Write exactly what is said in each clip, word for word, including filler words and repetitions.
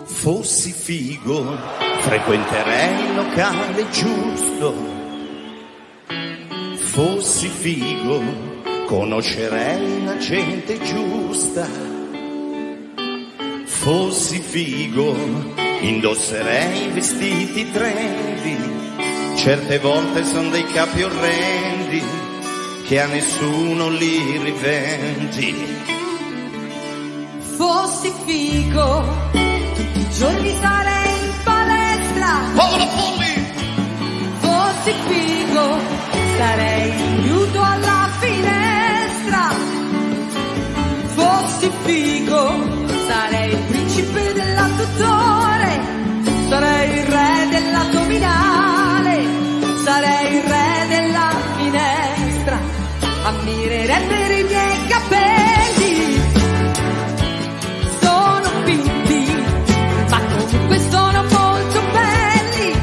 Fossi figo, frequenterei il locale giusto. Fossi figo, conoscerei la gente giusta. Fossi figo, indosserei vestiti trendy. Certe volte son dei capi orrendi che a nessuno li rivendi. Fossi figo, tutti i giorni sarei in palestra. Povero Polli! Fossi figo, starei nudo alla finestra. Fossi figo, sarei il principe dell'adduttore. Sarei il re dell'addominale. Sarei il re della finestra. Ammirerebbero i miei capelli. Sono finti, ma comunque sono molto belli.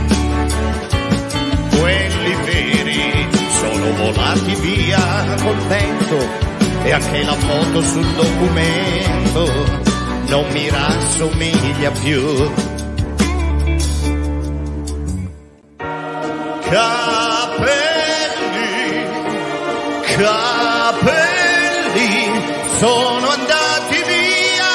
Quelli veri sono volati via col vento e anche la foto sul documento non mi rassomiglia più. Capelli, capelli sono andati via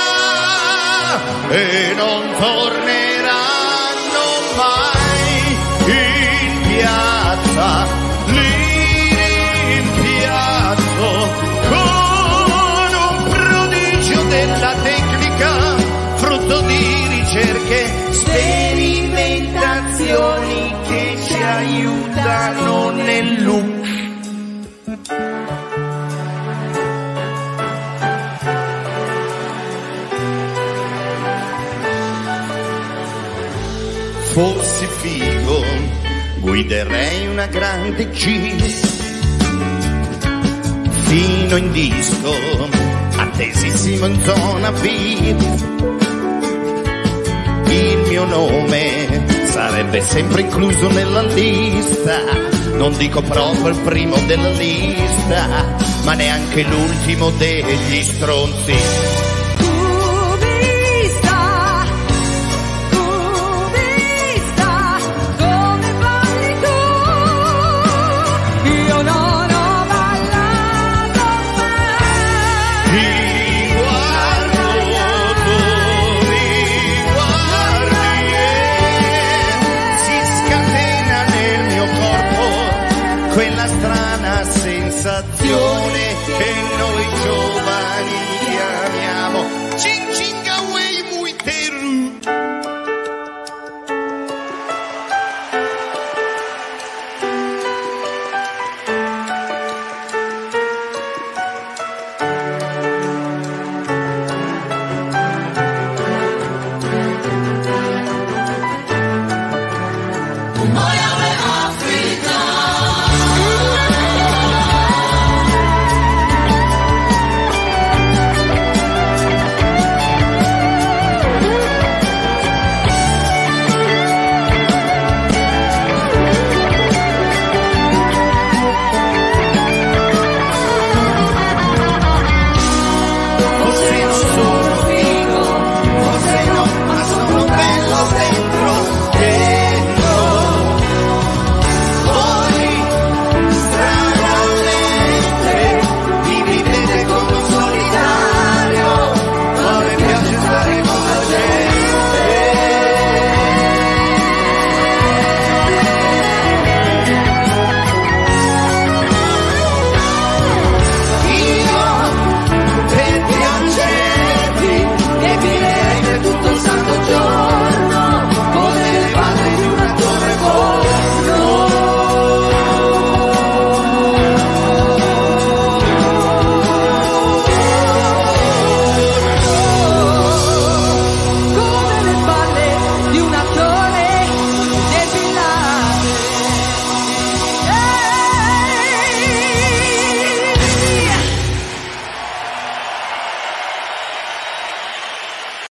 e non torneranno mai in piazza. Li rimpiazzo con un prodigio della tecnica, frutto di ricerche, sperimentazioni che ci aiutano nel look. Fossi figo, guiderei una grande Jeep fino in disco, attesissimo in zona V I P. Il mio nome sarebbe sempre incluso nella lista, non dico proprio il primo della lista, ma neanche l'ultimo degli stronzi.